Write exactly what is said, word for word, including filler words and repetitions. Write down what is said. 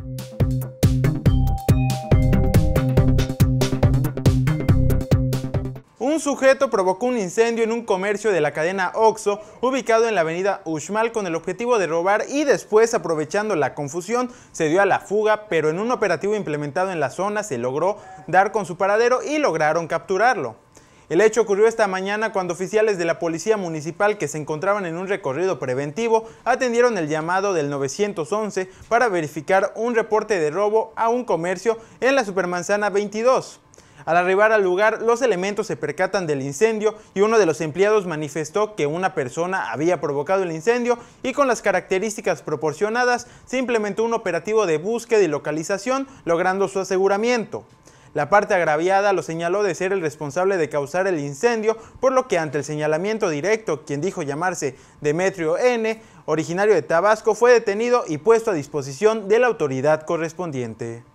Un sujeto provocó un incendio en un comercio de la cadena Oxxo, ubicado en la avenida Uxmal, con el objetivo de robar y después, aprovechando la confusión, se dio a la fuga, pero en un operativo implementado en la zona se logró dar con su paradero y lograron capturarlo. El hecho ocurrió esta mañana cuando oficiales de la Policía Municipal que se encontraban en un recorrido preventivo atendieron el llamado del nueve once para verificar un reporte de robo a un comercio en la Supermanzana veintidós. Al arribar al lugar, los elementos se percatan del incendio y uno de los empleados manifestó que una persona había provocado el incendio y con las características proporcionadas se implementó un operativo de búsqueda y localización, logrando su aseguramiento. La parte agraviada lo señaló de ser el responsable de causar el incendio, por lo que ante el señalamiento directo, quien dijo llamarse Demetrio N., originario de Tabasco, fue detenido y puesto a disposición de la autoridad correspondiente.